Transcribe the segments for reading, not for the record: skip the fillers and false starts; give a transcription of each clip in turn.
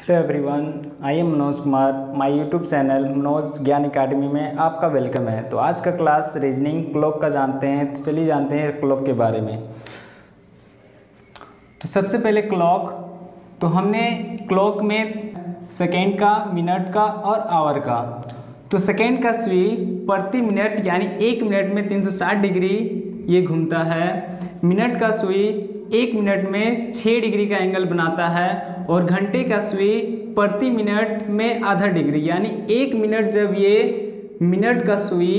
Hello everyone, I am Manoj Kumar. My YouTube channel Manoj Gyan academy में आपका welcome है। तो आज का क्लास रीजनिंग क्लॉक का जानते हैं। तो चलिए जानते हैं क्लॉक के बारे में। तो सबसे पहले क्लॉक, तो हमने क्लॉक में सेकेंड का, मिनट का और आवर का। तो सेकेंड का सुई प्रति मिनट यानी 1 मिनट में 360 डिग्री ये घूमता है। मिनट का सुई 1 मिनट में 6 डिग्री का एंगल बनाता है। और घंटे का सुई प्रति मिनट में आधा डिग्री यानी 1 मिनट जब ये मिनट का सुई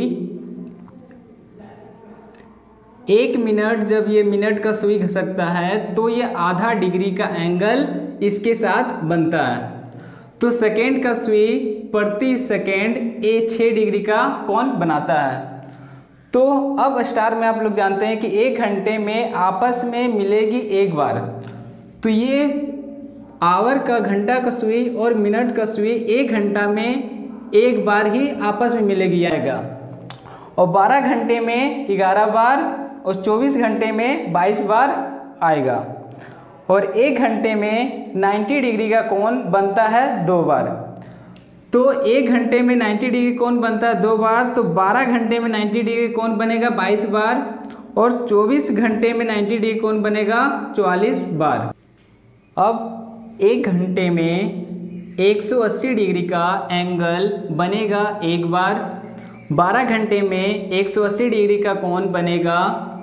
1 मिनट जब ये मिनट का सुई घसकता है तो ये आधा डिग्री का एंगल इसके साथ बनता है। तो सेकेंड का सुई प्रति सेकेंड 6 डिग्री का कोण बनाता है। तो अब स्टार में आप लोग जानते हैं कि 1 घंटे में आपस में मिलेगी एक बार। तो ये आवर का, घंटा का सुई और मिनट का सुई 1 घंटा में एक बार ही आपस में मिलेगी आएगा। और 12 घंटे में 11 बार और 24 घंटे में 22 बार आएगा। और 1 घंटे में 90 डिग्री का कोण बनता है 2 बार। तो 1 घंटे में 90 डिग्री कोण बनता है 2 बार। तो 12 घंटे में 90 डिग्री कोण बनेगा 22 बार। और 24 घंटे में 90 डिग्री कोण बनेगा 44 बार। अब 1 घंटे में 180 डिग्री का एंगल बनेगा एक बार। 12 घंटे में 180 डिग्री का कोण बनेगा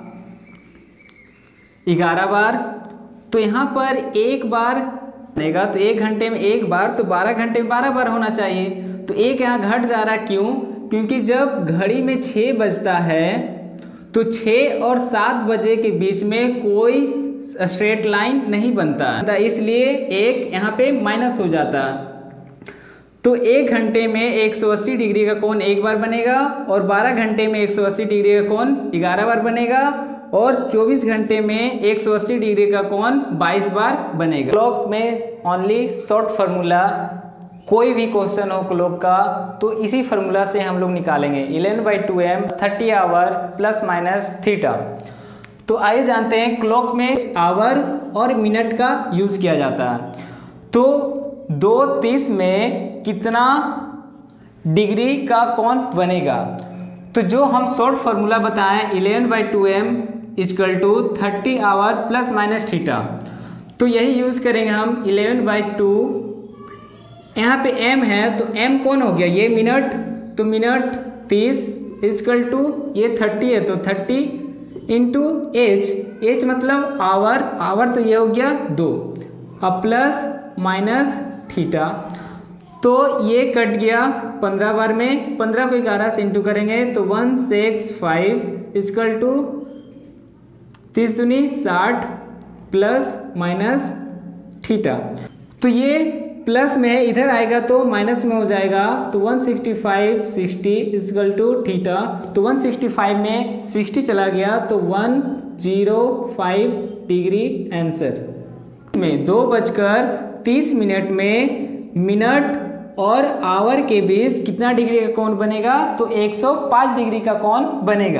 11 बार। तो यहाँ पर एक बार बनेगा, तो 1 घंटे में एक बार, तो 12 घंटे में 12 बार होना चाहिए। तो एक यहाँ घट जा रहा, क्यों? क्योंकि जब घड़ी में 6 बजता है तो 6 और 7 बजे के बीच में कोई स्ट्रेट लाइन नहीं बनता है, इसलिए एक यहाँ पे माइनस हो जाता। तो 1 घंटे में 180 डिग्री का कोण एक बार बनेगा और 12 घंटे में 180 डिग्री का कोण 11 बार बनेगा और 24 घंटे में 180 डिग्री का कोण 22 बार बनेगा। क्लॉक में ओनली शॉर्ट फार्मूला, कोई भी क्वेश्चन हो क्लॉक का तो इसी फार्मूला से हम लोग निकालेंगे। 11/2m 30 hour plus minus theta. तो आइए जानते हैं क्लॉक में आवर और मिनट का यूज किया जाता है। तो 2:30 में कितना डिग्री का कोण बनेगा? तो जो हम शॉर्ट फार्मूला बताएं 11/2m = 30 hour plus minus theta. तो यही यूज करेंगे हम। 11/2, यहाँ पे m है तो m कौन हो गया? ये मिनट, तो मिनट 30 = ये 30 है तो 30 इंटू h मतलब आवर, आवर तो ये हो गया 2 अब प्लस माइनस थीटा। तो ये कट गया 15 बार में, 15 को 11 से इंटू करेंगे तो 165 = 30 दूनी 60 प्लस माइनस थीटा। तो ये प्लस में है, इधर आएगा तो माइनस में हो जाएगा। तो 165 60 = थीटा। तो 165 में 60 चला गया तो 105 डिग्री आंसर। में 2:30 में मिनट और आवर के बीच कितना डिग्री का कोण बनेगा? तो 105 डिग्री का कोण बनेगा।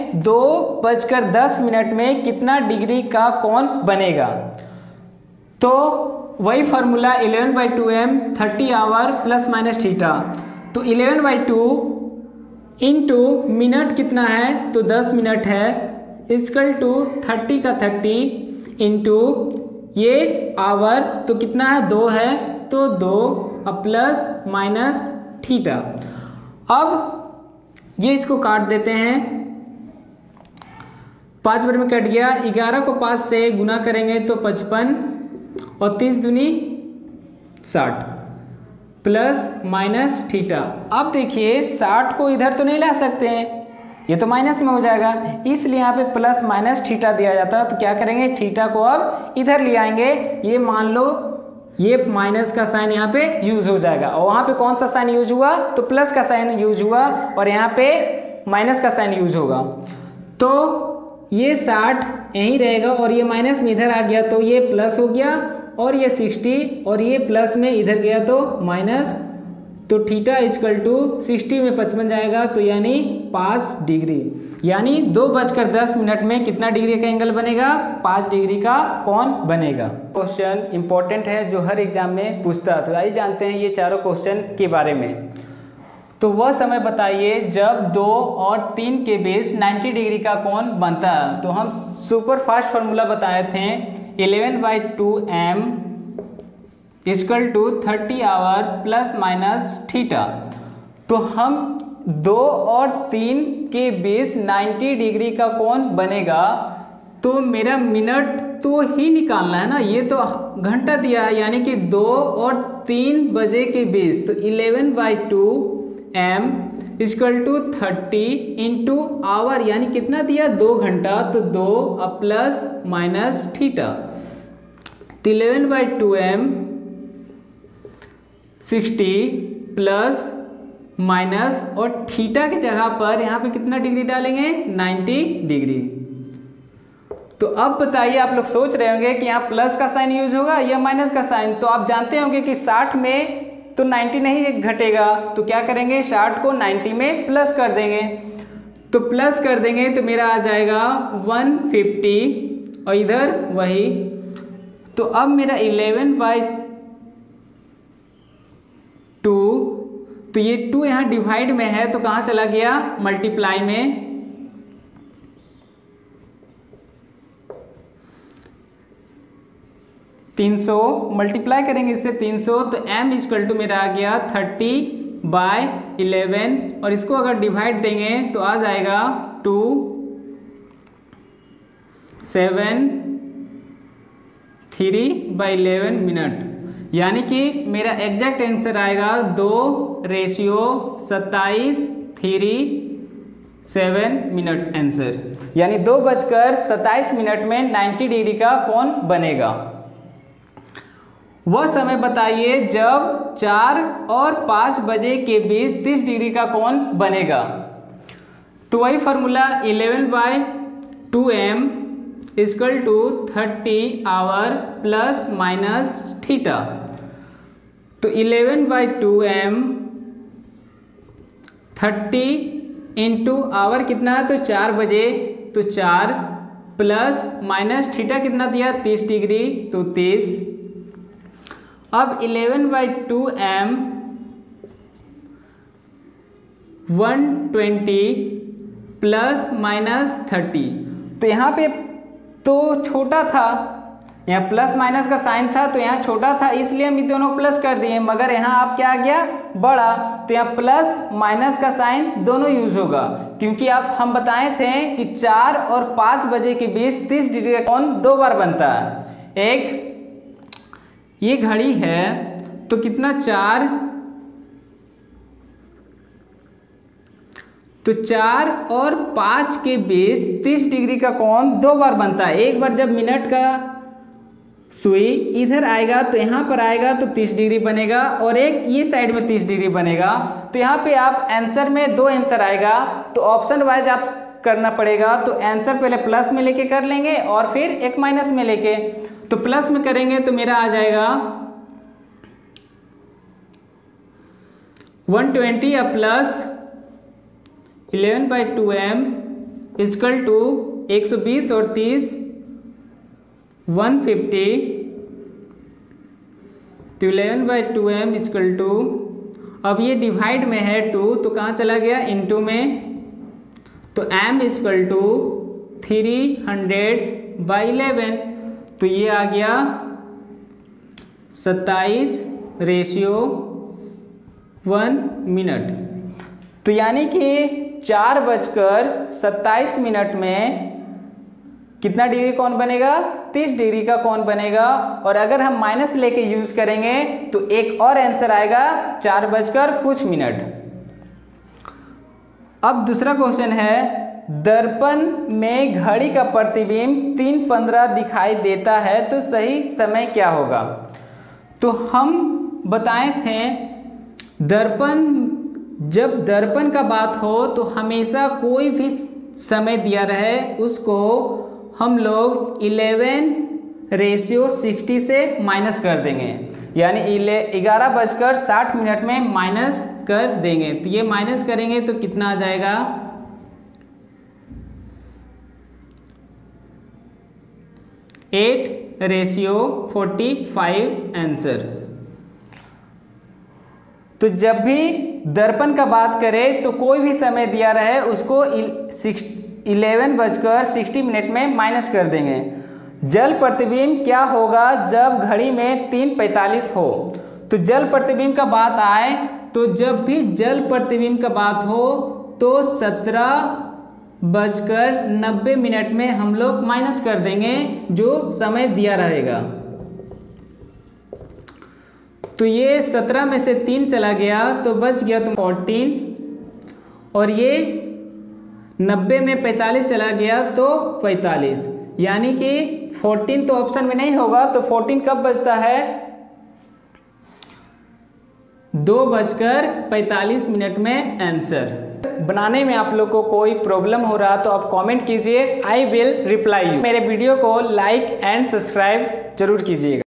2:10 में कितना डिग्री का कोण बनेगा? तो वही formula 11/2m 30 hour plus minus theta. तो 11/2 इंटू मिनट कितना है? तो 10 मिनट है, = 30 का 30 इंटू ये आवर तो कितना है? 2 है तो 2 अब प्लस माइनस थीटा। अब ये इसको काट देते हैं, 5 बार में कट गया। 11 को 5 से गुना करेंगे तो 55 और 30 दूनी 60 प्लस माइनस थीटा। अब देखिए 60 को इधर तो नहीं ला सकते हैं, ये तो माइनस में हो जाएगा, इसलिए यहाँ पे प्लस माइनस थीटा दिया जाता है। तो क्या करेंगे? थीटा को अब इधर ले आएंगे। ये मान लो ये माइनस का साइन यहाँ पे यूज हो जाएगा और वहाँ पे कौन सा साइन यूज हुआ? तो प्लस का साइन यूज हुआ और यहाँ पे माइनस का साइन यूज होगा। तो ये 60 यहीं रहेगा और ये माइनस में इधर आ गया तो ये प्लस हो गया और ये 60 और ये प्लस में इधर गया तो माइनस तो थीटा इक्वल टू 60 में 55 जाएगा, तो यानी 5 डिग्री, यानी 2:10 में कितना डिग्री का एंगल बनेगा? 5 डिग्री का कोण बनेगा। क्वेश्चन इंपॉर्टेंट है जो हर एग्जाम में पूछता है, तो आइए जानते हैं ये चारों क्वेश्चन के बारे में। तो वह समय बताइए जब 2 और 3 के बीच 90 डिग्री का कोण बनता है। तो हम सुपर फास्ट फार्मूला बताए थे 11/2m equal to 30 hour plus minus theta. तो हम 2 और 3 के बीच 90 डिग्री का कोण बनेगा, तो मेरा मिनट तो ही निकालना है ना, ये तो घंटा दिया है, यानी कि 2 और 3 बजे के बीच, तो 11/2m equal to 30 into our, यानी कितना दिया? 2 घंटा, तो 2 प्लस माइनस थीटा, तो 11/2m 60 प्लस माइनस, और थीटा की जगह पर यहाँ पे कितना डिग्री डालेंगे? 90 डिग्री। तो अब बताइए, आप लोग सोच रहे होंगे कि यहाँ प्लस का साइन यूज होगा या माइनस का साइन। तो आप जानते होंगे कि 60 में तो 90 नहीं घटेगा, तो क्या करेंगे? 60 को 90 में प्लस कर देंगे, तो प्लस कर देंगे तो मेरा आ जाएगा 150, और इधर वही। तो अब मेरा 11/2, तो ये 2 यहाँ डिवाइड में है, तो कहाँ चला गया? मल्टीप्लाई में। मल्टीप्लाई करेंगे इससे 300, तो m इक्वल टू मेरा आ गया 30/11, और इसको अगर डिवाइड देंगे तो आ जाएगा 2 7 3/11 मिनट, यानी कि मेरा एग्जैक्ट आंसर आएगा 2:27 मिनट आंसर, यानी 2:27 में 90 डिग्री का कोण बनेगा। वह समय बताइए जब 4 और 5 बजे के बीच 30 डिग्री का कोण बनेगा। तो वही formula 11/2m equal to 30 hour plus minus theta. तो 11/2m 30 इंटू आवर कितना है? तो 4 बजे, तो 4 प्लस माइनस थीटा कितना दिया? 30 डिग्री, तो 30। अब 11/2m 120 प्लस माइनस 30, तो यहाँ पे तो छोटा था, यहाँ प्लस माइनस का साइन था, तो यहाँ छोटा था, इसलिए हम दोनों प्लस कर दिए, मगर यहाँ आप क्या आ गया? बड़ा, तो यहाँ प्लस माइनस का साइन दोनों यूज होगा, क्योंकि आप हम बताए थे कि 4 और 5 बजे के बीच 30 डिग्री का कोण 2 बार बनता है। एक ये घड़ी है, तो कितना? 4, तो 4 और 5 के बीच 30 डिग्री का कोण 2 बार बनता है। एक बार जब मिनट का सुई इधर आएगा तो यहाँ पर आएगा तो 30 डिग्री बनेगा, और एक ये साइड में 30 डिग्री बनेगा। तो यहाँ पे आप आंसर में 2 आंसर आएगा, तो ऑप्शन वाइज आप करना पड़ेगा। तो आंसर पहले प्लस में लेके कर लेंगे और फिर एक माइनस में लेके, तो प्लस में करेंगे तो मेरा आ जाएगा 120 या प्लस 11/2m इक्वल टू 120 और 30 150, तो 11/2m इक्वल टू, अब ये डिवाइड में है 2, तो कहाँ चला गया? इनटू में, तो m इक्वल टू 300/11, तो ये आ गया 27:1 मिनट। तो यानी कि 4:27 में कितना डिग्री कोण बनेगा? 30 डिग्री का कोण बनेगा। और अगर हम माइनस लेके यूज करेंगे तो एक और आंसर आएगा 4:कुछ। अब दूसरा क्वेश्चन है, दर्पण में घड़ी का प्रतिबिंब 3:15 दिखाई देता है, तो सही समय क्या होगा? तो हम बताए थे दर्पण, जब दर्पण का बात हो तो हमेशा कोई भी समय दिया रहे उसको हम लोग 11:60 से माइनस कर देंगे। यानी 11:60 में माइनस कर देंगे। तो ये माइनस करेंगे तो कितना आ जाएगा, 8:45 आंसर। तो जब भी दर्पण का बात करें तो कोई भी समय दिया रहे उसको 11:60 में माइनस कर देंगे। जल प्रतिबिंब क्या होगा जब घड़ी में 3:45 हो। तो जल प्रतिबिंब का बात आए तो जब भी जल प्रतिबिंब का बात हो तो 17:90 में हम लोग माइनस कर देंगे जो समय दिया रहेगा। तो ये 17 में से 3 चला गया तो बच गया तो 14, और ये 90 में 45 चला गया तो 45, यानी कि 14 तो ऑप्शन में नहीं होगा। तो 14 कब बचता है, 2:45 में आंसर। बनाने में आप लोग को कोई प्रॉब्लम हो रहा तो आप कमेंट कीजिए, आई विल रिप्लाई यू। मेरे वीडियो को लाइक एंड सब्सक्राइब जरूर कीजिएगा।